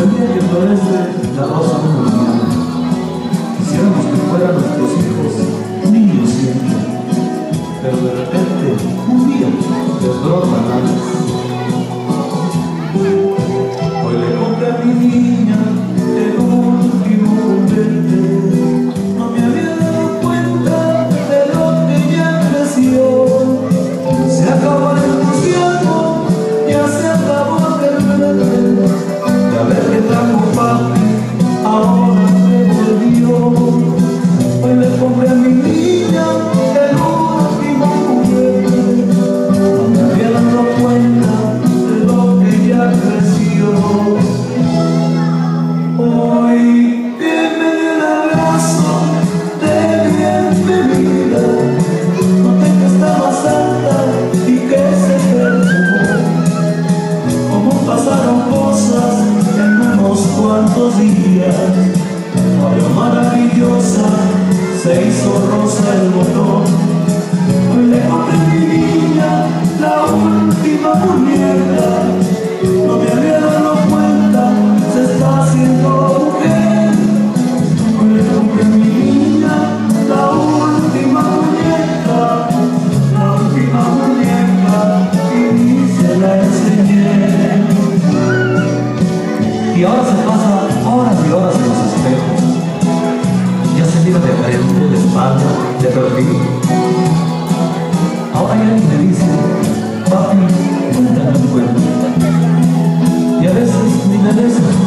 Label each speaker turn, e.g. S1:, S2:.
S1: día que florece la rosa de la mañana, quisiéramos que fueran nuestros hijos niños siempre, pero de repente un día les brotan alas. Hoy le compré a mi niña el último juguete. No me había dado cuenta de lo que ya creció. Se acabó el entusiasmo, ya se acabó el verde. Ya ver que trajo papi, ahora me volvió. Hoy le compré a mi niña el último juguete. No me había dado cuenta de lo que ya creció. Hoy tiene el abrazo de bienvenida. Noté que está más alta y que se perfumó. Como pasaron cosas en unos cuantos días, ahora maravillosa se hizo rosa el botón. Hoy le compré a mi niña la última muñeca. No me había dado cuenta, se está haciendo mujer. Hoy le compré a mi niña la última muñeca, la última muñeca, y se la enseñé. Y ahora se pasa horas y horas en los espejos. Ya se mira de frente, de espalda, de perfil. Ahora alguien me dice: papi, cuéntame un cuento. Y a veces ni me beso.